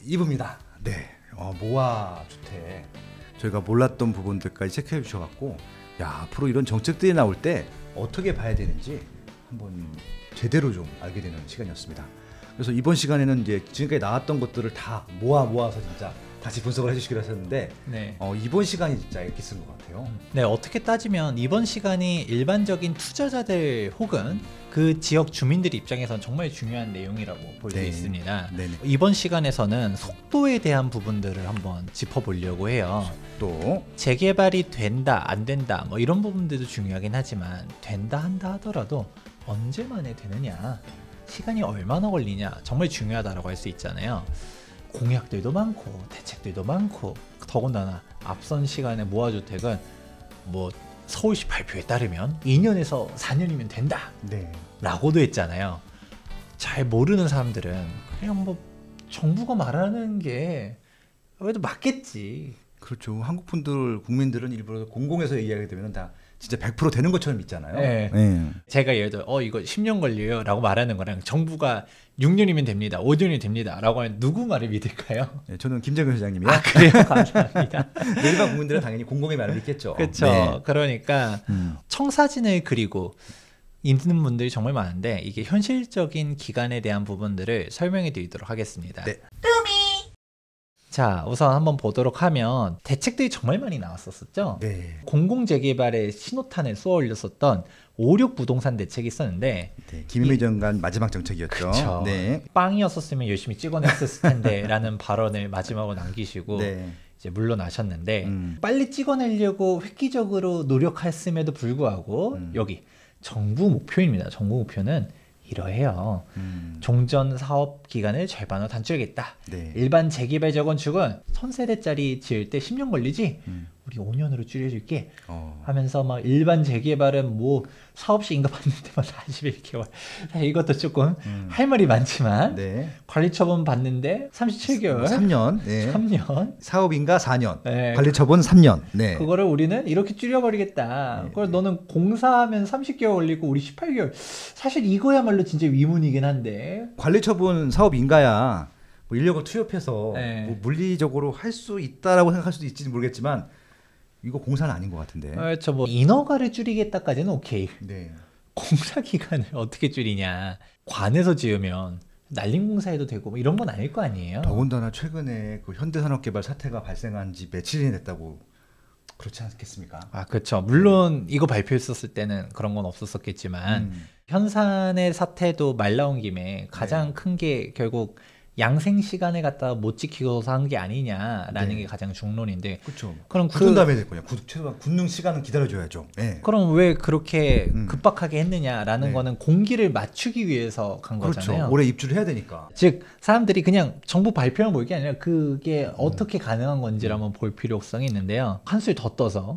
이브입니다. 네, 모아 주택 저희가 몰랐던 부분들까지 체크해 주셔갖고 야 앞으로 이런 정책들이 나올 때 어떻게 봐야 되는지 한번 제대로 좀 알게 되는 시간이었습니다. 그래서 이번 시간에는 이제 지금까지 나왔던 것들을 다 모아서 진짜 다시 분석을 해주시기로 하셨는데 네. 이번 시간이 진짜 액기 쓴 것 같아요. 네, 어떻게 따지면 이번 시간이 일반적인 투자자들 혹은 그 지역 주민들 입장에서는 정말 중요한 내용이라고 볼 수 네. 있습니다. 네네. 이번 시간에서는 속도에 대한 부분들을 한번 짚어보려고 해요. 또 재개발이 된다 안 된다 뭐 이런 부분들도 중요하긴 하지만 된다 한다 하더라도 언제 만에 되느냐, 시간이 얼마나 걸리냐 정말 중요하다고 할 수 있잖아요. 공약들도 많고 대책들도 많고 더군다나 앞선 시간에 모아주택은 뭐 서울시 발표에 따르면 2년에서 4년이면 된다 네. 라고도 했잖아요. 잘 모르는 사람들은 그냥 뭐 정부가 말하는 게 그래도 맞겠지. 그렇죠. 한국 분들 국민들은 일부러 공공에서 얘기하게 되면 다 진짜 100% 되는 것처럼 믿잖아요. 네. 네. 제가 예를 들어 이거 10년 걸려요 라고 말하는 거랑 정부가 6년이면 됩니다 5년이면 됩니다 라고 하면 누구 말을 믿을까요? 네, 저는 김정은 회장님이요. 아 그래요? 감사합니다. 일반 국민들은 당연히 공공의 말을 믿겠죠. 그렇죠. 네. 그러니까 청사진을 그리고 있는 분들이 정말 많은데 이게 현실적인 기간에 대한 부분들을 설명해 드리도록 하겠습니다. 네. 자, 우선 한번 보도록 하면 대책들이 정말 많이 나왔었죠. 네. 공공재개발에 신호탄을 쏘아 올렸었던 5.6 부동산 대책이 있었는데 네. 김일미 장관 마지막 정책이었죠. 그쵸. 네. 빵이었었으면 열심히 찍어냈었을 텐데 라는 발언을 마지막으로 남기시고 네. 이제 물러나셨는데 빨리 찍어내려고 획기적으로 노력했음에도 불구하고 여기 정부 목표입니다. 정부 목표는 이러해요. 종전 사업 기간을 절반으로 단축하겠다. 네. 일반 재개발 재건축은 1000세대짜리 지을 때 10년 걸리지? 우리 5년으로 줄여줄게 하면서 막 일반 재개발은 뭐 사업시 인가 받는 데만 41개월 이것도 조금 할 말이 많지만 네. 관리처분 받는데 37개월 3년. 네. 3년 사업인가 4년. 네. 관리처분 3년. 네. 그거를 우리는 이렇게 줄여버리겠다. 네. 그걸 너는 공사하면 30개월 걸리고 우리 18개월. 사실 이거야말로 진짜 위문이긴 한데. 관리처분 사업인가야 뭐 인력을 투입해서 네. 뭐 물리적으로 할 수 있다라고 생각할 수도 있지는 모르겠지만 이거 공사는 아닌 것 같은데. 그렇죠. 뭐 인허가를 줄이겠다까지는 오케이. 네. 공사 기간을 어떻게 줄이냐. 관에서 지으면 날림 공사해도 되고 뭐 이런 건 아닐 거 아니에요. 더군다나 최근에 그 현대산업개발 사태가 발생한 지 며칠이 됐다고 그렇지 않겠습니까? 아, 그렇죠. 물론 이거 발표했었을 때는 그런 건 없었겠지만 현산의 사태도 말 나온 김에 가장 큰 게 결국 양생 시간을 갖다 못 지키고서 한 게 아니냐라는 네. 게 가장 중론인데 그렇죠. 그럼 굳은 다음에 됐군요. 최소한 굳는 시간은 기다려줘야죠. 네. 그럼 왜 그렇게 급박하게 했느냐라는 네. 거는 공기를 맞추기 위해서 간 그렇죠. 거잖아요. 올해 입주를 해야 되니까. 즉 사람들이 그냥 정부 발표만 볼 게 아니라 그게 어떻게 가능한 건지를 한번 볼 필요성이 있는데요. 한술 더 떠서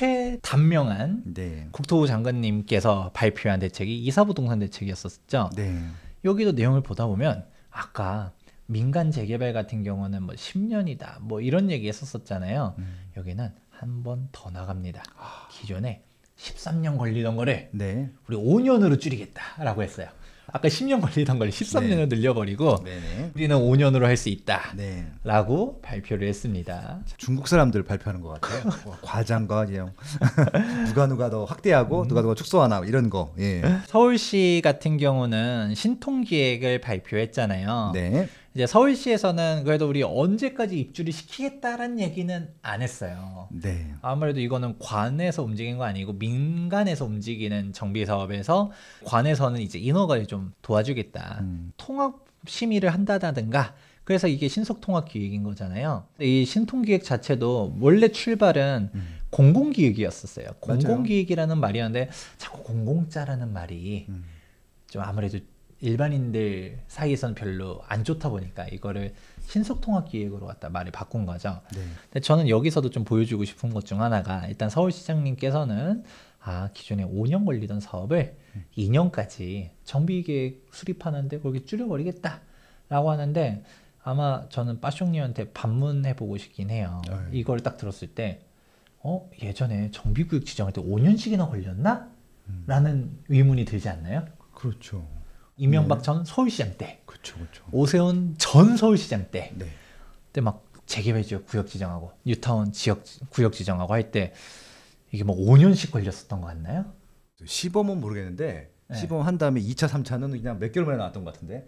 최단명한 네. 국토부 장관님께서 발표한 대책이 이사부동산 대책이었었죠. 네. 여기도 내용을 보다 보면 아까 민간 재개발 같은 경우는 뭐 10년이다 뭐 이런 얘기 했었잖아요. 여기는 한 번 더 나갑니다. 기존에 13년 걸리던 거를 네. 우리 5년으로 줄이겠다라고 했어요. 아까 10년 걸리던 걸 13년으로 늘려버리고 네네. 우리는 5년으로 할 수 있다 네. 라고 발표를 했습니다. 중국 사람들 발표하는 것 같아요. 과장과 그냥 누가 더 확대하고 누가 축소하나 이런 거. 예. 서울시 같은 경우는 신통기획을 발표했잖아요. 네. 이제 서울시에서는 그래도 우리 언제까지 입주를 시키겠다라는 얘기는 안 했어요. 네. 아무래도 이거는 관에서 움직인 거 아니고 민간에서 움직이는 정비 사업에서 관에서는 이제 인허가를 좀 도와주겠다. 통합 심의를 한다든가. 그래서 이게 신속통합기획인 거잖아요. 이 신통기획 자체도 원래 출발은 공공기획이었었어요. 공공기획이라는 말이었는데 자꾸 공공자라는 말이 좀 아무래도 일반인들 사이에서는 별로 안 좋다 보니까 이거를 신속통합기획으로 갖다 말을 바꾼 거죠. 네. 근데 저는 여기서도 좀 보여주고 싶은 것 중 하나가 일단 서울시장님께서는 기존에 5년 걸리던 사업을 2년까지 정비계획 수립하는데 그렇게 줄여버리겠다라고 하는데 아마 저는 빠숑님한테 반문해보고 싶긴 해요. 이걸 딱 들었을 때 예전에 정비구역 지정할 때 5년씩이나 걸렸나? 라는 의문이 들지 않나요? 그렇죠. 이명박 전 서울시장 때, 그렇죠. 오세훈 전 서울시장 때, 네. 근데 막 재개발 지역 구역 지정하고 뉴타운 지역 구역 지정하고 할 때 이게 뭐 5년씩 걸렸었던 거 같나요? 시범은 모르겠는데 네. 시범 한 다음에 2차, 3차는 그냥 몇 개월 만에 나왔던 것 같은데.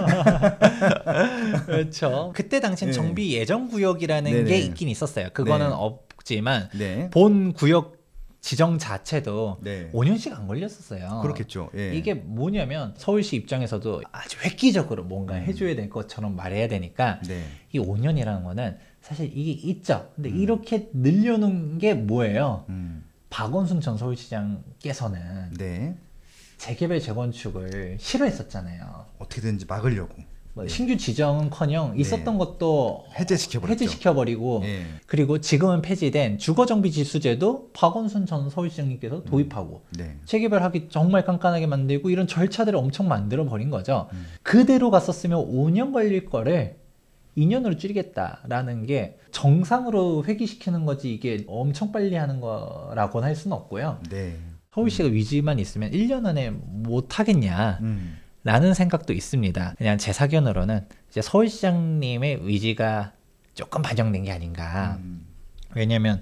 그렇죠. 그때 당시엔 네. 정비 예정 구역이라는 네네. 게 있긴 있었어요. 그거는 네. 없지만 네. 본 구역 지정 자체도 네. 5년씩 안 걸렸었어요. 그렇겠죠. 예. 이게 뭐냐면 서울시 입장에서도 아주 획기적으로 뭔가 해줘야 될 것처럼 말해야 되니까 네. 이 5년이라는 거는 사실 이게 있죠. 근데 이렇게 늘려놓은 게 뭐예요? 박원순 전 서울시장께서는 네. 재개발 재건축을 싫어했었잖아요. 어떻게든지 막으려고 뭐 신규 지정은커녕 있었던 것도 해제시켜버렸죠. 해제시켜버리고 예. 그리고 지금은 폐지된 주거정비지수제도 박원순 전 서울시장님께서 도입하고 네. 재개발하기 정말 깐깐하게 만들고 이런 절차들을 엄청 만들어 버린 거죠. 그대로 갔었으면 5년 걸릴 거를 2년으로 줄이겠다라는 게 정상으로 회귀시키는 거지 이게 엄청 빨리 하는 거라고는 할 수는 없고요. 네. 서울시가 위지만 있으면 1년 안에 못 하겠냐 라는 생각도 있습니다. 그냥 제 사견으로는 이제 서울시장님의 의지가 조금 반영된 게 아닌가. 왜냐면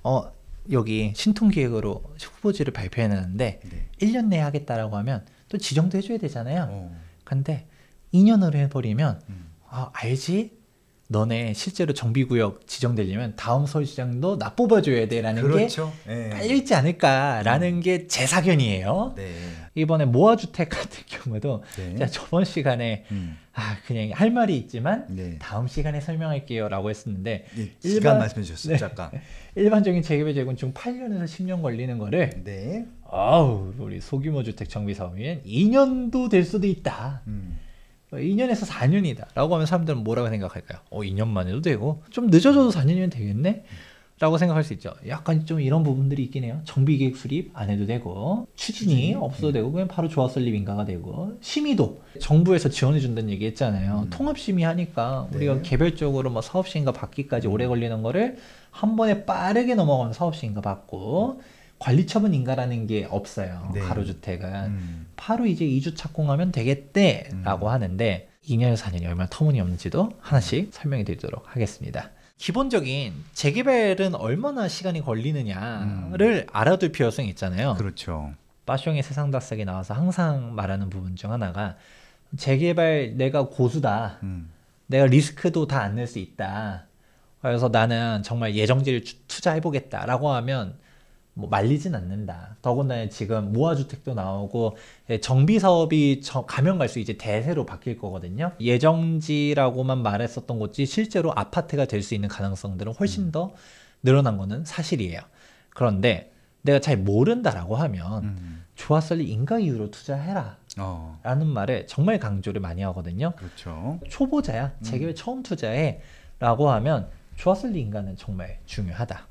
여기 신통기획으로 후보지를 발표해놨는데 네. 1년 내에 하겠다라고 하면 또 지정도 해줘야 되잖아요. 근데 2년으로 해버리면 알지? 너네 실제로 정비구역 지정되려면 다음 서울시장도 나 뽑아줘야 돼라는 그렇죠. 게 예. 깔려있지 않을까라는 게 제 사견이에요. 네. 이번에 모아주택 같은 경우도 네. 제가 저번 시간에 그냥 할 말이 있지만 네. 다음 시간에 설명할게요 라고 했었는데 예, 시간 말씀해 주셨어요. 네. 잠깐. 일반적인 재개발 재건축 8년에서 10년 걸리는 거를 네. 우리 소규모 주택 정비 사업이면 2년도 될 수도 있다. 2년에서 4년이다 라고 하면 사람들은 뭐라고 생각할까요? 2년만 해도 되고 좀 늦어져도 4년이면 되겠네? 라고 생각할 수 있죠. 약간 좀 이런 부분들이 있긴 해요. 정비계획 수립 안 해도 되고 추진이 없어도 되고 그냥 바로 조합설립 인가가 되고 심의도 정부에서 지원해 준다는 얘기 했잖아요. 통합심의 하니까 우리가 네. 개별적으로 뭐 사업시인가 받기까지 오래 걸리는 거를 한 번에 빠르게 넘어가면 사업시인가 받고 관리처분 인가라는 게 없어요. 네. 가로주택은. 바로 이제 2주 착공하면 되겠대 라고 하는데 2년에서 4년이 얼마나 터무니없는지도 하나씩 설명해 드리도록 하겠습니다. 기본적인 재개발은 얼마나 시간이 걸리느냐를 알아둘 필요성이 있잖아요. 그렇죠. 빠숑의 세상다싹이 나와서 항상 말하는 부분 중 하나가 재개발 내가 고수다. 내가 리스크도 다 안 낼 수 있다. 그래서 나는 정말 예정지를 투자해보겠다라고 하면 뭐 말리진 않는다. 더군다나 지금 모아주택도 나오고 정비 사업이 가면 갈수록 이제 대세로 바뀔 거거든요. 예정지라고만 말했었던 곳이 실제로 아파트가 될 수 있는 가능성들은 훨씬 더 늘어난 거는 사실이에요. 그런데 내가 잘 모른다라고 하면 조합설립 인가 이유로 투자해라 라는 말에 정말 강조를 많이 하거든요. 그렇죠. 초보자야 재개발 처음 투자해 라고 하면 조합설립 인가는 정말 중요하다.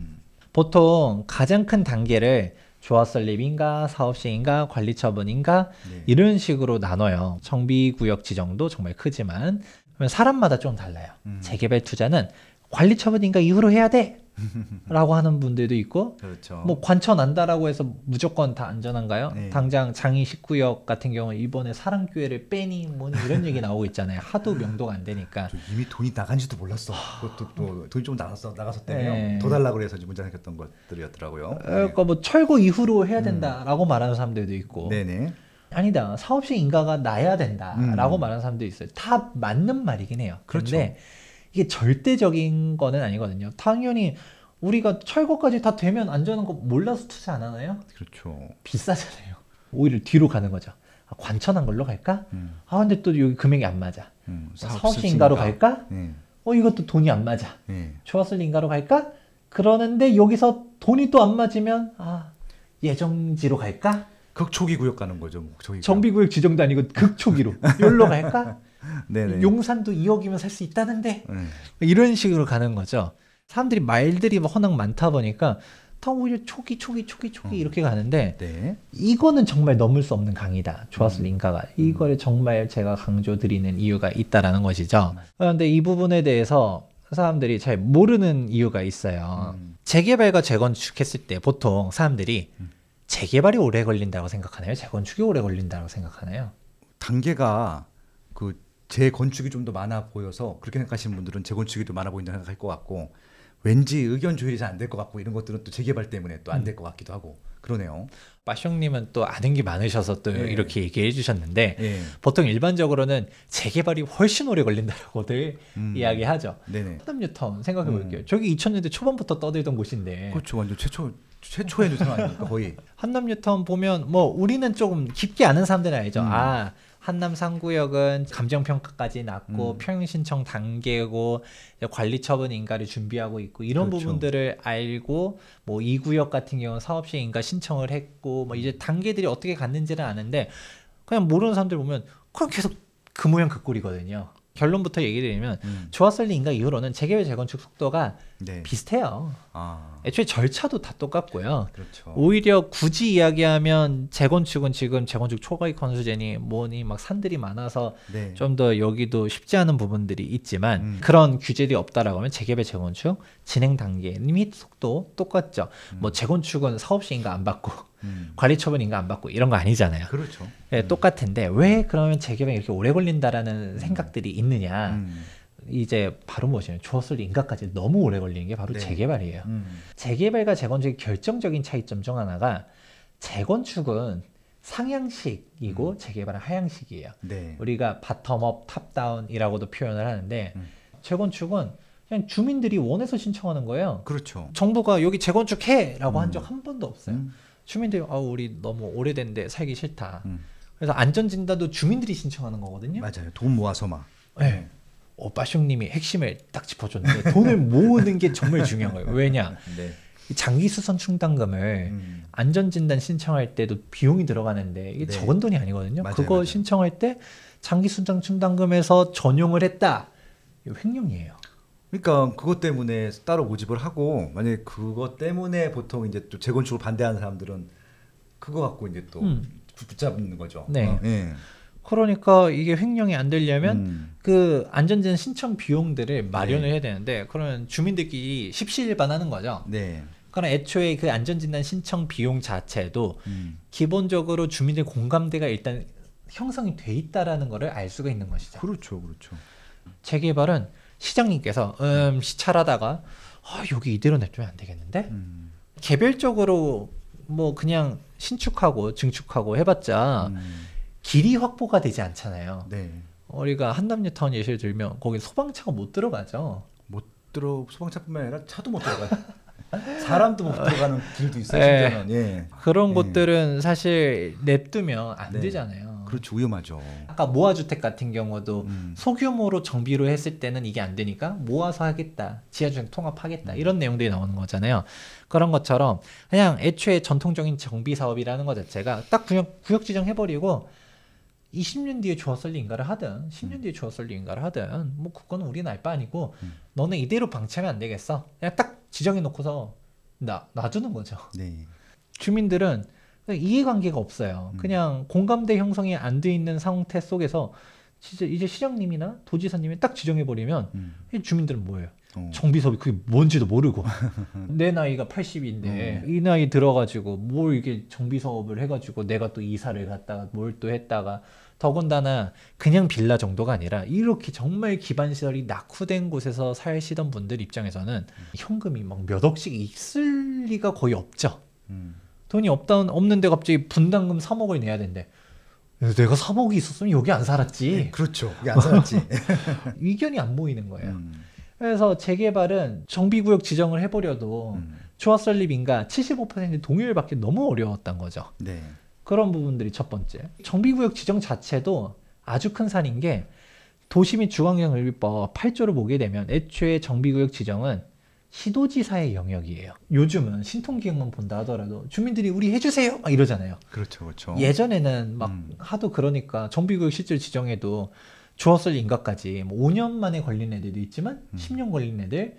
보통 가장 큰 단계를 조합설립인가, 사업시인가, 관리처분인가 네. 이런 식으로 나눠요. 정비구역 지정도 정말 크지만 사람마다 좀 달라요. 재개발 투자는 관리처분인가 이후로 해야 돼 라고 하는 분들도 있고 그렇죠. 뭐 관처 난다라고 해서 무조건 다 안전한가요? 네. 당장 장이 19역 같은 경우 이번에 사랑교회를 빼니 뭐니 이런 얘기 나오고 있잖아요. 하도 명도가 안 되니까. 저 이미 돈이 나간지도 몰랐어. 그것도 또 돈이 좀 나갔었다며요. 네. 더 달라고 그래서 문제 생겼던 것들이었더라고요. 그러니까 뭐 철거 이후로 해야 된다라고 말하는 사람들도 있고 네네. 아니다. 사업시 인가가 나야 된다라고 말하는 사람도 있어요. 다 맞는 말이긴 해요. 그렇죠. 그런데 이게 절대적인 거는 아니거든요. 당연히 우리가 철거까지 다 되면 안전한 거 몰라서 투자 안 하나요? 그렇죠. 비싸잖아요. 오히려 뒤로 가는 거죠. 관천한 걸로 갈까? 근데 또 여기 금액이 안 맞아. 사업시 인가로 갈까? 네. 이것도 돈이 안 맞아. 네. 조합설 인가로 갈까? 그러는데 여기서 돈이 또 안 맞으면 예정지로 갈까? 극초기 구역 가는 거죠. 저기 정비구역 지정도 아니고 극초기로 여기로 갈까? 네네. 용산도 2억이면 살 수 있다는데 이런 식으로 가는 거죠. 사람들이 말들이 워낙 많다 보니까 다 오히려 초기 이렇게 가는데 네. 이거는 정말 넘을 수 없는 강이다. 조합설 인가가 이거를 정말 제가 강조드리는 이유가 있다라는 것이죠. 그런데 이 부분에 대해서 사람들이 잘 모르는 이유가 있어요. 재개발과 재건축했을 때 보통 사람들이 재개발이 오래 걸린다고 생각하나요? 재건축이 오래 걸린다고 생각하나요? 단계가 그 재건축이 좀 더 많아 보여서 그렇게 생각하시는 분들은 재건축이 더 많아 보인다 생각할 것 같고 왠지 의견 조율이 잘 안 될 것 같고 이런 것들은 또 재개발 때문에 또 안 될 것 같기도 하고 그러네요. 빠숑님은 또 아는 게 많으셔서 또 예. 이렇게 얘기해 주셨는데 예. 보통 일반적으로는 재개발이 훨씬 오래 걸린다고들 이야기하죠. 네네. 한남 뉴타운 생각해 볼게요. 저기 2000년대 초반부터 떠들던 곳인데 그렇죠. 완전 최초의 뉴타운 아닙니까 거의. 한남 뉴타운 보면 뭐 우리는 조금 깊게 아는 사람들은 알죠. 아 한남 3구역은 감정평가까지 났고 평형신청 단계고 관리처분 인가를 준비하고 있고 이런 그렇죠. 부분들을 알고 뭐 2구역 같은 경우는 사업시행 인가 신청을 했고 뭐 이제 단계들이 어떻게 갔는지는 아는데 그냥 모르는 사람들 보면 그냥 계속 그 모양 그 꼴이거든요. 결론부터 얘기 드리면 조합설리 인가 이후로는 재개발 재건축 속도가 네. 비슷해요. 아 애초에 절차도 다 똑같고요. 그렇죠. 오히려 굳이 이야기하면 재건축은 지금 재건축 초과익 건수제니 뭐니 막 산들이 많아서 네. 좀 더 여기도 쉽지 않은 부분들이 있지만 그런 규제들이 없다라고 하면 재개발 재건축 진행 단계 및 속도 똑같죠. 뭐 재건축은 사업시 인가 안 받고 관리처분 인가 안 받고 이런 거 아니잖아요. 그렇죠. 네, 똑같은데 왜 그러면 재개발이 이렇게 오래 걸린다라는 생각들이 있느냐. 이제 바로 무엇이냐면 조합설리 인가까지 너무 오래 걸리는 게 바로 네. 재개발이에요. 재개발과 재건축의 결정적인 차이점 중 하나가 재건축은 상향식이고 재개발은 하향식이에요. 네. 우리가 바텀업, 탑다운이라고도 표현을 하는데 재건축은 그냥 주민들이 원해서 신청하는 거예요. 그렇죠. 정부가 여기 재건축해라고 한 적 한 번도 없어요. 주민들이 우리 너무 오래된데 살기 싫다. 그래서 안전진단도 주민들이 신청하는 거거든요. 맞아요. 돈 모아서 막. 네. 빠숑님이 핵심을 딱 짚어줬는데 돈을 모으는 게 정말 중요한 거예요. 왜냐? 네. 이 장기수선 충당금을 안전진단 신청할 때도 비용이 들어가는데 이게 네. 적은 돈이 아니거든요. 맞아요, 그거 맞아요. 신청할 때 장기수선 충당금에서 전용을 했다. 이거 횡령이에요. 그러니까 그것 때문에 따로 모집을 하고 만약에 그것 때문에 보통 이제 또 재건축을 반대하는 사람들은 그거 갖고 이제 또 붙잡는 거죠. 네. 예. 그러니까 이게 횡령이 안 되려면 그 안전진단 신청 비용들을 마련을 해야 되는데 그러면 주민들끼리 십시일반하는 거죠. 네. 그러나 애초에 그 안전진단 신청 비용 자체도 기본적으로 주민들 공감대가 일단 형성이 돼 있다라는 거를 알 수가 있는 것이죠. 그렇죠, 그렇죠. 재개발은 시장님께서 시찰하다가 여기 이대로 냅두면 안 되겠는데 개별적으로 뭐 그냥 신축하고 증축하고 해봤자 길이 확보가 되지 않잖아요. 네. 우리가 한남 뉴타운 예시를 들면 거기 소방차가 못 들어가죠. 소방차뿐만 아니라 차도 못 들어가요. 사람도 못 들어가는 길도 있어요. 네. 심지어는. 예. 그런 예. 곳들은 사실 냅두면 안 네. 되잖아요. 그렇죠, 위험하죠. 아까 모아주택 같은 경우도 소규모로 정비로 했을 때는 이게 안 되니까 모아서 하겠다, 지하주택 통합하겠다 이런 내용들이 나오는 거잖아요. 그런 것처럼 그냥 애초에 전통적인 정비 사업이라는 것 자체가 딱 구역 지정해버리고 20년 뒤에 조합설리 인가를 하든 10년 뒤에 조합설리 인가를 하든 뭐 그거는 우리는 알 바 아니고 너는 이대로 방치하면 안 되겠어. 그냥 딱 지정해놓고서 놔두는 거죠. 네. 주민들은 이해관계가 없어요. 그냥 공감대 형성이 안 돼 있는 상태 속에서 진짜 이제 시장님이나 도지사님이 딱 지정해버리면 이 주민들은 뭐예요? 정비사업이 그게 뭔지도 모르고 내 나이가 80인데 이 나이 들어가지고 뭘 이게 정비사업을 해가지고 내가 또 이사를 갔다가 뭘 또 했다가 더군다나 그냥 빌라 정도가 아니라 이렇게 정말 기반시설이 낙후된 곳에서 사시던 분들 입장에서는 현금이 막 몇 억씩 있을 리가 거의 없죠. 돈이 없는데 갑자기 분담금 3억을 내야 된대. 내가 3억이 있었으면 여기 안 살았지. 네, 그렇죠. 여기 안 살았지. 의견이 안 보이는 거예요. 그래서 재개발은 정비구역 지정을 해버려도 조합설립 인가 75% 동의를 받기 너무 어려웠던 거죠. 네. 그런 부분들이 첫 번째. 정비구역 지정 자체도 아주 큰 산인 게 도시 및 주거환경관리법 8조를 보게 되면 애초에 정비구역 지정은 시도지사의 영역이에요. 요즘은 신통기획만 본다 하더라도 주민들이 우리 해주세요 막 이러잖아요. 그렇죠, 그렇죠. 예전에는 막 하도 그러니까 정비구역 실질 지정에도 조합설리 인가까지 뭐 5년 만에 걸린 애들도 있지만 10년 걸린 애들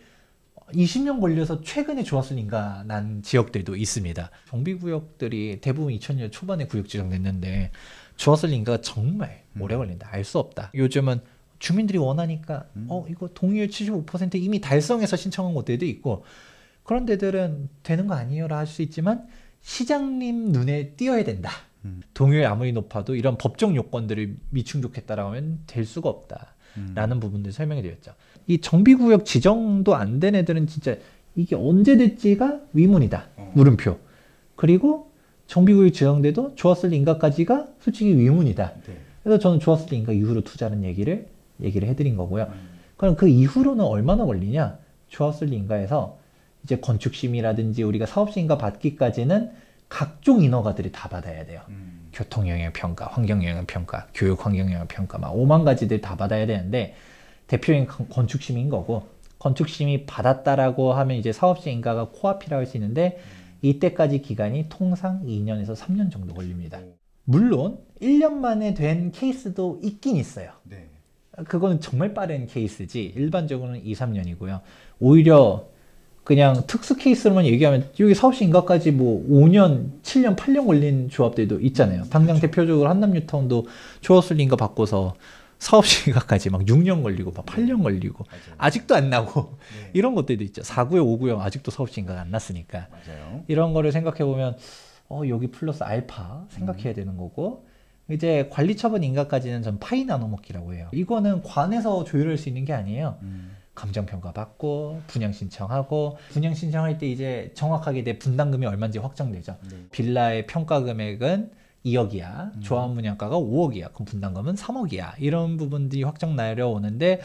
20년 걸려서 최근에 조합설리 인가 난 지역들도 있습니다. 정비구역들이 대부분 2000년 초반에 구역 지정됐는데 조합설리 인가가 정말 오래 걸린다. 알 수 없다. 요즘은 주민들이 원하니까 이거 동의율 75% 이미 달성해서 신청한 곳들도 있고 그런 데들은 되는 거 아니에요라 할 수 있지만 시장님 눈에 띄어야 된다. 동의율이 아무리 높아도 이런 법적 요건들을 미충족했다라고 하면 될 수가 없다라는 부분들 설명이 되었죠. 이 정비구역 지정도 안 된 애들은 진짜 이게 언제 될지가 의문이다. 물음표. 그리고 정비구역 지정돼도 좋았을 인가까지가 솔직히 의문이다. 네. 그래서 저는 좋았을 인가 이후로 투자하는 얘기를 해드린 거고요. 그럼 그 이후로는 얼마나 걸리냐? 좋았을 인가에서 이제 건축심의라든지 우리가 사업시인가 받기까지는 각종 인허가들이 다 받아야 돼요. 교통영향평가, 환경영향평가, 교육환경영향평가 막 5만 가지들 다 받아야 되는데 대표적인 건축심의인 거고 건축심의 받았다라고 하면 이제 사업시인가가 코앞이라고 할 수 있는데 이때까지 기간이 통상 2년에서 3년 정도 걸립니다. 물론 1년 만에 된 케이스도 있긴 있어요. 네. 그거는 정말 빠른 케이스지 일반적으로는 2, 3년이고요. 오히려 그냥 특수 케이스로만 얘기하면 여기 사업시인가까지 뭐 5년, 7년, 8년 걸린 조합들도 있잖아요. 당장 그렇죠. 대표적으로 한남뉴타운도 좋았을 인가 바꿔서 사업시인가까지 막 6년 걸리고 막 8년 걸리고 맞아요. 아직도 안 나고 네. 이런 것들도 있죠. 4구역, 5구역 아직도 사업시인가가 안 났으니까 맞아요. 이런 거를 생각해 보면 여기 플러스 알파 생각해야 되는 거고 이제 관리처분 인가까지는 전 파이 나눠 먹기라고 해요. 이거는 관에서 조율할 수 있는 게 아니에요. 감정평가 받고 분양 신청하고 분양 신청할 때 이제 정확하게 내 분담금이 얼마인지 확정되죠. 네. 빌라의 평가 금액은 2억이야. 조합 분양가가 5억이야. 그럼 분담금은 3억이야. 이런 부분들이 확정 내려오는데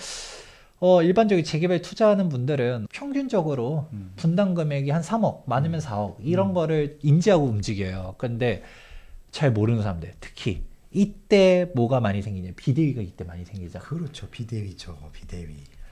일반적인 재개발 투자하는 분들은 평균적으로 분담 금액이 한 3억, 많으면 4억 이런 거를 인지하고 움직여요. 근데 잘 모르는 사람들, 특히 이때 뭐가 많이 생기냐? 비대위가 이때 많이 생기죠. 그렇죠. 비대위죠. 비대위.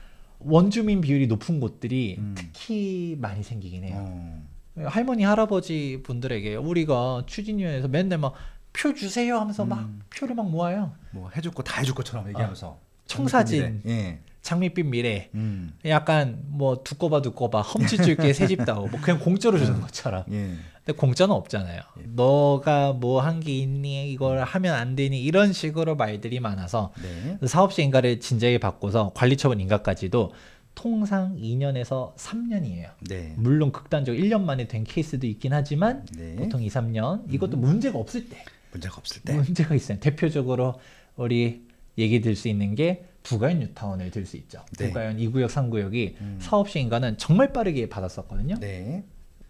원주민 비율이 높은 곳들이 특히 많이 생기긴 해요. 할머니, 할아버지 분들에게 우리가 추진위원회에서 맨날 막 표 주세요 하면서 막 표를 막 모아요. 뭐 해줄 거 다 해줄 것처럼 얘기하면서. 청사진, 예. 장밋빛 미래, 약간 뭐 두꺼 봐 험지줄게 새집 다오 뭐 그냥 공짜로 주는 것처럼. 예. 근데 공짜는 없잖아요. 예. 너가 뭐 한 게 있니? 이걸 하면 안 되니? 이런 식으로 말들이 많아서 네. 사업시 인가를 진작에 바꿔서 관리처분 인가까지도 통상 2년에서 3년이에요. 네. 물론 극단적으로 1년 만에 된 케이스도 있긴 하지만 네. 보통 2, 3년. 이것도 문제가 없을 때. 문제가 없을 때. 문제가 있어요. 대표적으로 우리 얘기 들 수 있는 게 부가연 뉴타운을 들 수 있죠. 네. 부가연 2구역, 3구역이 사업시 인가는 정말 빠르게 받았었거든요. 네.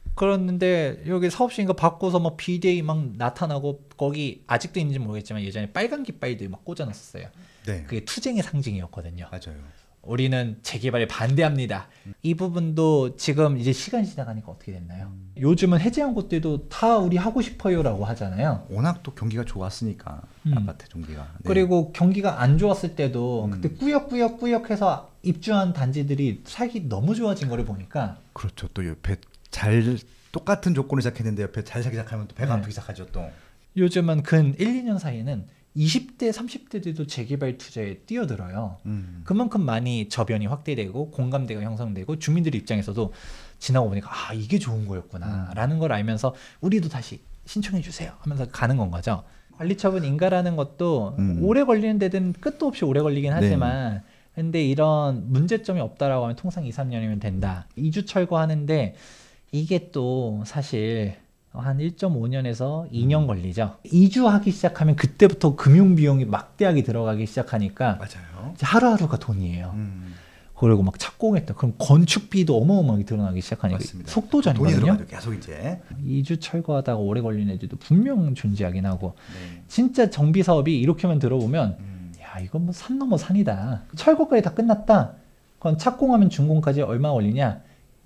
그랬는데 여기 사업시 인가 바꿔서 막 비대위 막 나타나고 거기 아직도 있는지 모르겠지만 예전에 빨간 깃발들 막 꽂아놨었어요. 네. 그게 투쟁의 상징이었거든요. 맞아요. 우리는 재개발에 반대합니다. 이 부분도 지금 이제 시간이 지나가니까 어떻게 됐나요? 요즘은 해제한 곳들도 다 우리 하고 싶어요라고 하잖아요. 워낙 또 경기가 좋았으니까 아파트 경기가. 네. 그리고 경기가 안 좋았을 때도 그때 꾸역해서 입주한 단지들이 살기 너무 좋아진 거를 보니까 그렇죠. 또 옆에 잘 똑같은 조건을 시작했는데 옆에 잘 살기 시작하면 또 배가 아프기 시작하죠 또. 요즘은 근 1, 2년 사이에는 20대, 30대들도 재개발 투자에 뛰어들어요. 그만큼 많이 저변이 확대되고 공감대가 형성되고 주민들 입장에서도 지나고 보니까 아 이게 좋은 거였구나 라는 걸 알면서 우리도 다시 신청해 주세요 하면서 가는 건 거죠. 관리처분 인가라는 것도 오래 걸리는 데는 끝도 없이 오래 걸리긴 하지만 네. 근데 이런 문제점이 없다라고 하면 통상 2, 3년이면 된다. 2주 철거하는데 이게 또 사실 한 1.5년에서 2년 걸리죠. 2주 하기 시작하면 그때부터 금융비용이 막대하게 들어가기 시작하니까 맞아요. 이제 하루하루가 돈이에요. 그리고 막 착공했다. 그럼 건축비도 어마어마하게 드러나기 시작하니까 맞습니다. 속도전이거든요. 돈이 들어가죠. 계속 이제 2주 철거하다가 오래 걸리는 애들도 분명 존재하긴 하고 네. 진짜 정비 사업이 이렇게만 들어보면 야 이건 뭐 산 넘어 산이다. 철거까지 다 끝났다. 그건 착공하면 준공까지 얼마 걸리냐?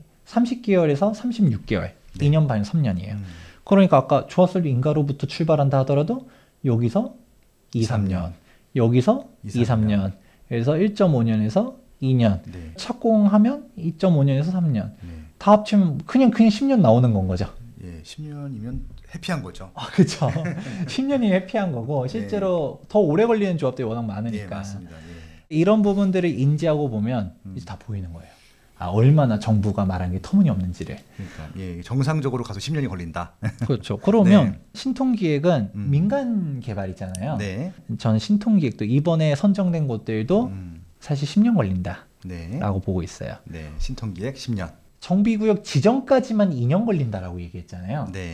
30개월에서 36개월. 네. 2년 반, 3년이에요. 그러니까 아까 좋았을 인가로부터 출발한다 하더라도 여기서 2, 3년, 여기서 2, 3년, 그래서 1.5년에서 2년, 네. 착공하면 2.5년에서 3년. 네. 다 합치면 그냥 10년 나오는 건 거죠. 예, 10년이면 해피한 거죠. 아, 그렇죠. 10년이 해피한 거고 실제로 더 오래 걸리는 조합들이 워낙 많으니까. 예, 맞습니다. 예. 이런 부분들을 인지하고 보면 이제 다 보이는 거예요. 아, 얼마나 정부가 말한 게 터무니없는지를. 그러니까 예, 정상적으로 가서 10년이 걸린다. 그렇죠. 그러면 네. 신통기획은 민간 개발이잖아요. 네. 전 신통기획도 이번에 선정된 곳들도 사실 10년 걸린다라고 네. 보고 있어요. 네, 신통기획 10년. 정비구역 지정까지만 2년 걸린다라고 얘기했잖아요. 네.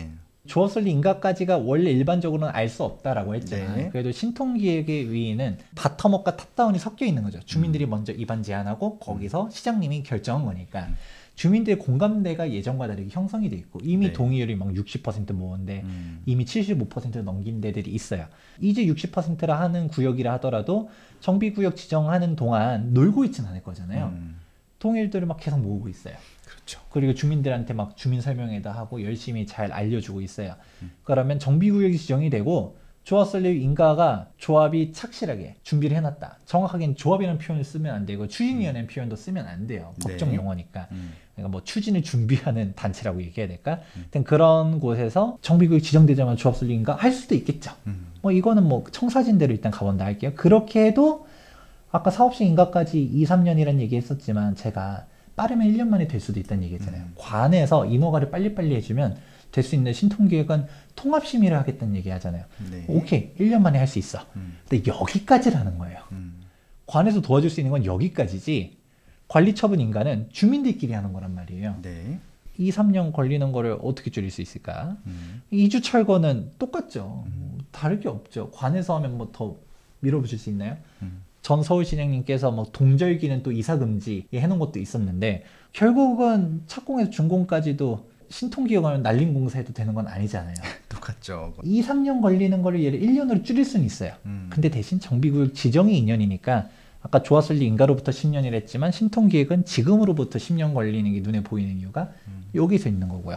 주어설리 인가까지가 원래 일반적으로는 알 수 없다라고 했지만 네. 그래도 신통기획의 위에는 바텀업과 탑다운이 섞여 있는 거죠. 주민들이 먼저 입안 제안하고 거기서 시장님이 결정한 거니까 주민들의 공감대가 예전과 다르게 형성이 돼 있고 이미 네. 동의율이 막 60% 모은데 이미 75% 넘긴 데들이 있어요. 이제 60%라 하는 구역이라 하더라도 정비구역 지정하는 동안 놀고 있진 않을 거잖아요. 통일들을 막 계속 모으고 있어요. 그렇죠. 그리고 주민들한테 막 주민 설명회도 하고 열심히 잘 알려주고 있어요. 그러면 정비구역이 지정이 되고 조합설립 인가가 조합이 착실하게 준비를 해놨다. 정확하게는 조합이라는 표현을 쓰면 안 되고 추진위원회라는 표현도 쓰면 안 돼요. 법정 네. 용어니까. 그러니까 뭐 추진을 준비하는 단체라고 얘기해야 될까? 하여튼 그런 곳에서 정비구역 지정되자마자 조합설립 인가 할 수도 있겠죠. 뭐 이거는 뭐 청사진대로 일단 가본다 할게요. 그렇게 해도 아까 사업식 인가까지 2, 3년이라는 얘기 했었지만 제가 빠르면 1년 만에 될 수도 있다는 얘기잖아요. 관에서 인허가를 빨리빨리 해주면 될 수 있는 신통기획은 통합심의를 하겠다는 얘기 하잖아요. 네. 오케이, 1년 만에 할 수 있어. 근데 여기까지라는 거예요. 관에서 도와줄 수 있는 건 여기까지지 관리처분 인가는 주민들끼리 하는 거란 말이에요. 네. 2, 3년 걸리는 거를 어떻게 줄일 수 있을까? 이주 철거는 똑같죠. 다를 게 없죠. 관에서 하면 뭐 더 밀어붙일 수 있나요? 전 서울시장님께서 뭐 동절기는 또 이사금지 해놓은 것도 있었는데 결국은 착공에서 준공까지도 신통기획하면 난림공사해도 되는 건 아니잖아요. 똑같죠. 2, 3년 걸리는 거를 예를 1년으로 줄일 수는 있어요. 근데 대신 정비구역 지정이 2년이니까 아까 조합설립 인가로부터 10년이라 했지만 신통기획은 지금으로부터 10년 걸리는 게 눈에 보이는 이유가 여기서 있는 거고요.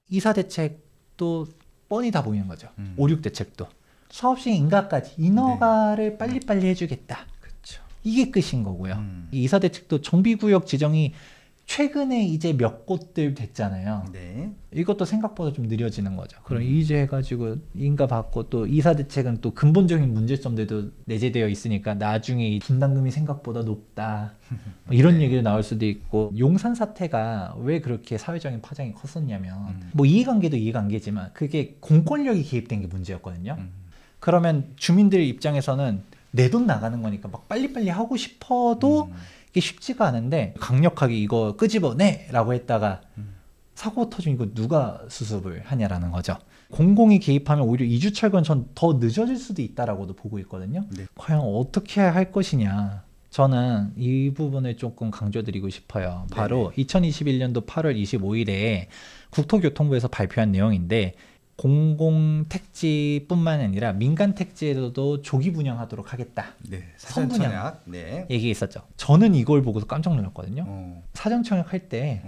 이사대책도 뻔히 다 보이는 거죠. 5, 6대책도. 사업식 인가까지 인허가를 빨리빨리 해주겠다. 그렇죠. 이게 끝인 거고요. 이 이사대책도 정비구역 지정이 최근에 이제 몇 곳들 됐잖아요. 네. 이것도 생각보다 좀 느려지는 거죠. 그럼 이제 해가지고 인가 받고 또 이사대책은 또 근본적인 문제점들도 내재되어 있으니까 나중에 이 분담금이 생각보다 높다. 뭐 이런 얘기도 나올 수도 있고 용산 사태가 왜 그렇게 사회적인 파장이 컸었냐면 뭐 이해관계도 이해관계지만 그게 공권력이 개입된 게 문제였거든요. 그러면 주민들 입장에서는 내 돈 나가는 거니까 막 빨리빨리 하고 싶어도 이게 쉽지가 않은데 강력하게 이거 끄집어내라고 했다가 사고 터지면 이거 누가 수습을 하냐라는 거죠. 공공이 개입하면 오히려 이주 철거는 전 더 늦어질 수도 있다라고도 보고 있거든요. 네. 과연 어떻게 할 것이냐. 저는 이 부분을 조금 강조드리고 싶어요. 바로 2021년도 8월 25일에 국토교통부에서 발표한 내용인데 공공택지뿐만 아니라 민간택지에도 조기 분양하도록 하겠다. 네. 선분양. 사전청약. 네. 얘기했었죠. 저는 이걸 보고서 깜짝 놀랐거든요. 사전청약할 때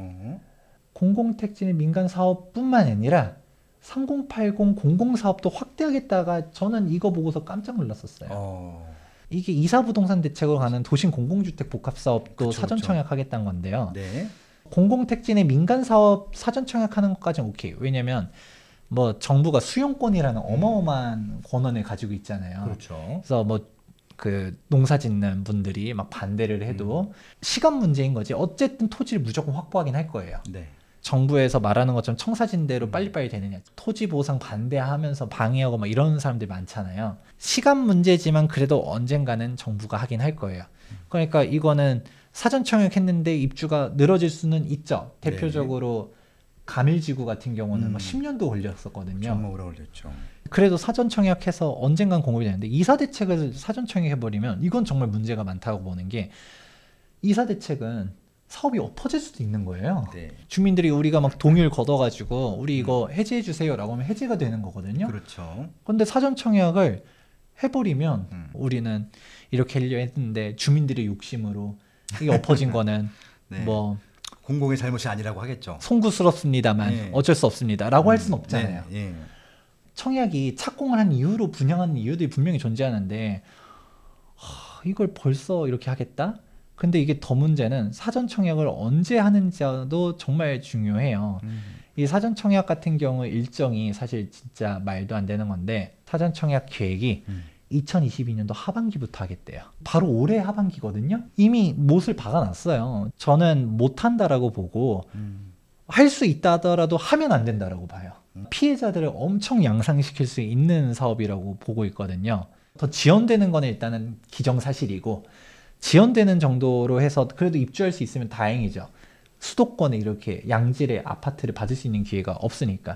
공공택지는 민간사업뿐만 아니라 3080 공공사업도 확대하겠다가 저는 이거 보고서 깜짝 놀랐었어요. 이게 이사부동산 대책으로 가는 도심 공공주택 복합사업도 그쵸, 사전청약하겠다는 건데요. 네. 공공택지 내 민간사업 사전청약하는 것까지는 오케이. 왜냐면 뭐 정부가 수용권이라는 어마어마한 권한을 가지고 있잖아요. 그렇죠. 그래서 뭐 그 농사 짓는 분들이 막 반대를 해도 시간 문제인 거지. 어쨌든 토지를 무조건 확보하긴 할 거예요. 네. 정부에서 말하는 것처럼 청사진대로 빨리빨리 되느냐. 토지 보상 반대하면서 방해하고 막 이런 사람들 많잖아요. 시간 문제지만 그래도 언젠가는 정부가 하긴 할 거예요. 그러니까 이거는 사전 청약했는데 입주가 늘어질 수는 있죠. 대표적으로 가밀지구 같은 경우는 막 10년도 걸렸었거든요. 정말 오래 걸렸죠. 그래도 사전 청약해서 언젠간 공급이 되는데 이사대책을 사전 청약해버리면 이건 정말 문제가 많다고 보는 게 이사대책은 사업이 엎어질 수도 있는 거예요. 네. 주민들이 우리가 막 동의를 걷어가지고 우리 이거 해지해 주세요라고 하면 해지가 되는 거거든요. 그렇죠. 근데 사전 청약을 해버리면 우리는 이렇게 하려 했는데 주민들의 욕심으로 이게 엎어진 거는 네. 뭐 공공의 잘못이 아니라고 하겠죠. 송구스럽습니다,만 네. 어쩔 수 없습니다라고 할 수는 없잖아요. 네. 예. 청약이 착공을 한 이유로 분양하는 이유들이 분명히 존재하는데 이걸 벌써 이렇게 하겠다? 근데 이게 더 문제는 사전 청약을 언제 하는지도 정말 중요해요. 이 사전 청약 같은 경우 일정이 사실 진짜 말도 안 되는 건데 사전 청약 계획이 2022년도 하반기부터 하겠대요. 바로 올해 하반기거든요. 이미 못을 박아놨어요. 저는 못한다라고 보고 할 수 있다 하더라도 하면 안 된다라고 봐요. 피해자들을 엄청 양상시킬 수 있는 사업이라고 보고 있거든요. 더 지연되는 거는 일단은 기정사실이고 지연되는 정도로 해서 그래도 입주할 수 있으면 다행이죠. 수도권에 이렇게 양질의 아파트를 받을 수 있는 기회가 없으니까.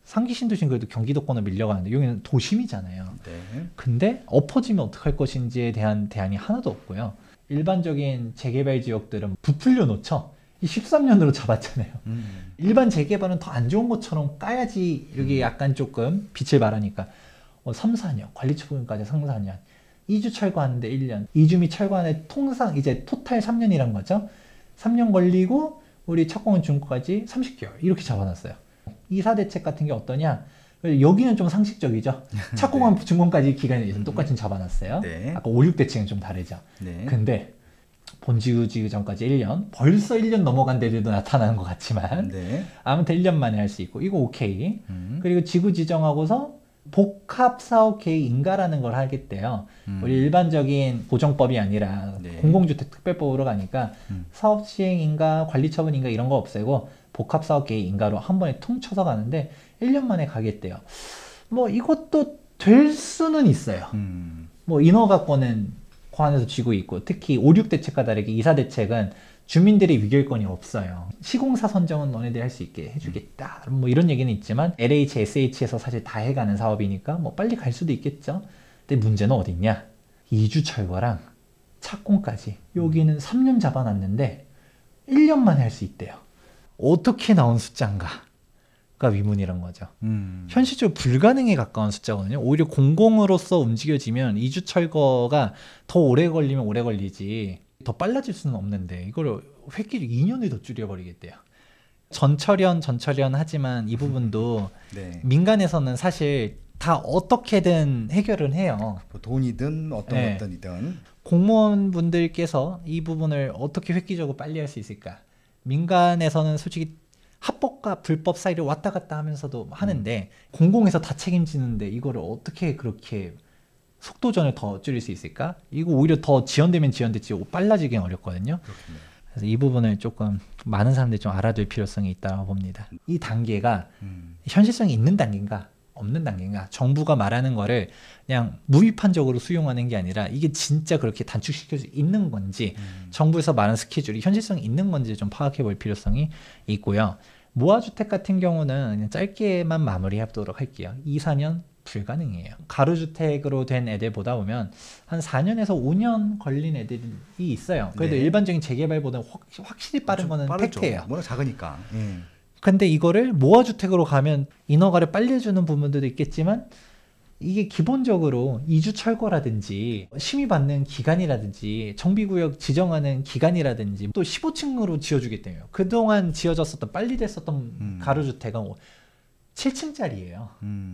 상기 신도시는 그래도 경기도권으로 밀려가는데 여기는 도심이잖아요. 네. 근데 엎어지면 어떡할 것인지에 대한 대안이 하나도 없고요. 일반적인 재개발 지역들은 부풀려 놓죠. 이 13년으로 잡았잖아요. 일반 재개발은 더 안 좋은 것처럼 까야지 여기 약간 조금 빛을 발하니까 3, 4년, 관리처분까지 3, 4년, 2주 철거하는데 1년, 2주 및 철거하는데 통상 이제 토탈 3년이란 거죠. 3년 걸리고 우리 착공은 중과까지 30개월 이렇게 잡아놨어요. 이사 대책 같은 게 어떠냐? 여기는 좀 상식적이죠. 착공한 네. 준공까지 기간이 똑같이 잡아놨어요. 네. 아까 5, 6 대책은 좀 다르죠. 네. 근데 본지구지 전까지 1년, 벌써 1년 넘어간 데들도 나타나는 것 같지만 네. 아무튼 1년 만에 할 수 있고 이거 오케이. 그리고 지구 지정하고서 복합사업 계획 인가라는 걸 하겠대요. 우리 일반적인 고정법이 아니라 네. 공공주택 특별법으로 가니까 사업 시행 인가, 관리 처분 인가 이런 거 없애고 복합사업 계획 인가로 한 번에 퉁쳐서 가는데 1년 만에 가겠대요. 뭐 이것도 될 수는 있어요. 뭐 인허가권은 관에서 쥐고 있고 특히 5, 6 대책과 다르게 이사 대책은 주민들의 위결권이 없어요. 시공사 선정은 너네들이 할 수 있게 해주겠다. 뭐 이런 얘기는 있지만 LH, SH에서 사실 다 해가는 사업이니까 뭐 빨리 갈 수도 있겠죠. 근데 문제는 어디 있냐? 2주 철거랑 착공까지 여기는 3년 잡아놨는데 1년 만에 할 수 있대요. 어떻게 나온 숫자인가가 위문이란 거죠. 현실적으로 불가능에 가까운 숫자거든요. 오히려 공공으로서 움직여지면 2주 철거가 더 오래 걸리면 오래 걸리지 더 빨라질 수는 없는데 이걸 획기를 2년을 더 줄여버리겠대요. 전철연 하지만 이 부분도 네. 민간에서는 사실 다 어떻게든 해결은 해요. 뭐 돈이든 어떤 네. 것든이든 공무원분들께서 이 부분을 어떻게 획기적으로 빨리 할 수 있을까? 민간에서는 솔직히 합법과 불법 사이를 왔다 갔다 하면서도 하는데 공공에서 다 책임지는데 이거를 어떻게 그렇게 속도전을 더 줄일 수 있을까? 이거 오히려 더 지연되면 지연됐지 빨라지긴 어렵거든요. 그렇군요. 그래서 이 부분을 조금 많은 사람들이 좀 알아둘 필요성이 있다고 봅니다. 이 단계가 현실성이 있는 단계인가 없는 단계인가 정부가 말하는 거를 그냥 무비판적으로 수용하는 게 아니라 이게 진짜 그렇게 단축시킬 수 있는 건지 정부에서 말하는 스케줄이 현실성이 있는 건지 좀 파악해 볼 필요성이 있고요. 모아주택 같은 경우는 그냥 짧게만 마무리하도록 할게요. 2, 4년 불가능해요. 가로주택으로 된 애들 보다 보면 한 4년에서 5년 걸린 애들이 있어요. 그래도 네. 일반적인 재개발보다 확실히 빠른 거는 빠르죠. 팩트예요. 워낙 작으니까. 근데 이거를 모아주택으로 가면 인허가를 빨리 해주는 부분들도 있겠지만 이게 기본적으로 2주 철거라든지 심의받는 기간이라든지 정비구역 지정하는 기간이라든지 또 15층으로 지어주겠대요. 그동안 지어졌었던 빨리 됐었던 가로주택은 7층짜리예요.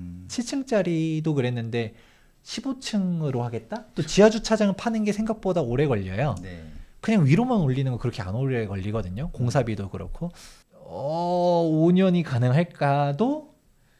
7층짜리도 그랬는데 15층으로 하겠다? 또 지하주차장을 파는 게 생각보다 오래 걸려요. 네. 그냥 위로만 올리는 건 그렇게 안 오래 걸리거든요. 공사비도 그렇고 5년이 가능할까도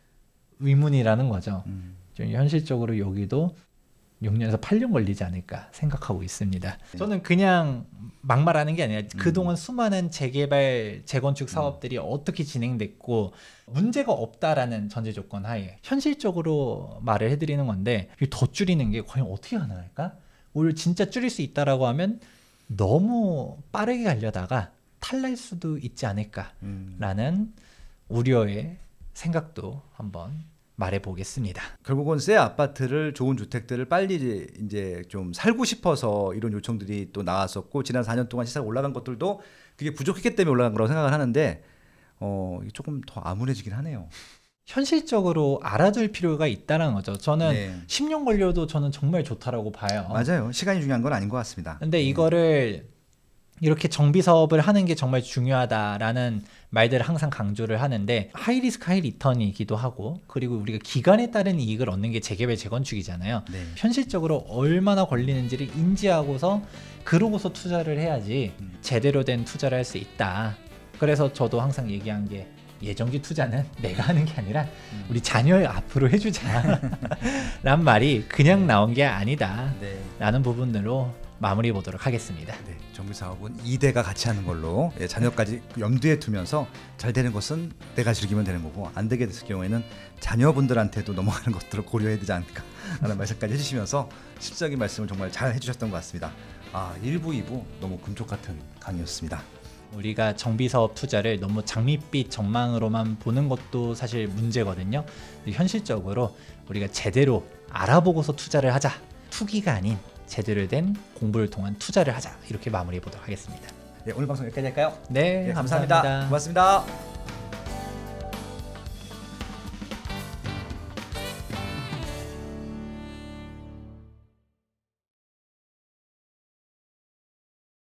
의문이라는 거죠. 좀 현실적으로 여기도 6년에서 8년 걸리지 않을까 생각하고 있습니다. 저는 그냥 막말하는 게 아니라 그동안 수많은 재개발, 재건축 사업들이 어떻게 진행됐고 문제가 없다라는 전제 조건 하에 현실적으로 말을 해드리는 건데 더 줄이는 게 과연 어떻게 가능할까? 오히려 진짜 줄일 수 있다라고 하면 너무 빠르게 가려다가 탈날 수도 있지 않을까라는 우려의 생각도 한번 말해보겠습니다. 결국은 새 아파트를 좋은 주택들을 빨리 이제 좀 살고 싶어서 이런 요청들이 또 나왔었고 지난 4년 동안 시세가 올라간 것들도 그게 부족했기 때문에 올라간 거라고 생각을 하는데 이게 조금 더 암울해지긴 하네요. 현실적으로 알아둘 필요가 있다는 거죠. 저는 네. 10년 걸려도 저는 정말 좋다라고 봐요. 맞아요. 시간이 중요한 건 아닌 것 같습니다. 근데 이거를 이렇게 정비 사업을 하는 게 정말 중요하다라는 말들을 항상 강조를 하는데 하이리스크 하이리턴이기도 하고 그리고 우리가 기간에 따른 이익을 얻는 게 재개발 재건축이잖아요. 네. 현실적으로 얼마나 걸리는지를 인지하고서 그러고서 투자를 해야지 제대로 된 투자를 할 수 있다. 그래서 저도 항상 얘기한 게 예정지 투자는 내가 하는 게 아니라 우리 자녀의 앞으로 해주자 라는 말이 그냥 나온 게 아니다 라는 부분으로 마무리 보도록 하겠습니다. 네, 정비 사업은 2대가 같이 하는 걸로 자녀까지 염두에 두면서 잘 되는 것은 내가 즐기면 되는 거고 안 되게 됐을 경우에는 자녀분들한테도 넘어가는 것들을 고려해야 되지 않을까 하는 말씀까지 해주시면서 실질적인 말씀을 정말 잘 해주셨던 것 같습니다. 1부, 2부 너무 금쪽 같은 강의였습니다. 우리가 정비사업 투자를 너무 장밋빛 전망으로만 보는 것도 사실 문제거든요. 현실적으로 우리가 제대로 알아보고서 투자를 하자. 투기가 아닌 제대로 된 공부를 통한 투자를 하자. 이렇게 마무리해 보도록 하겠습니다. 네, 오늘 방송 여기까지 할까요? 네, 네, 감사합니다. 감사합니다. 고맙습니다.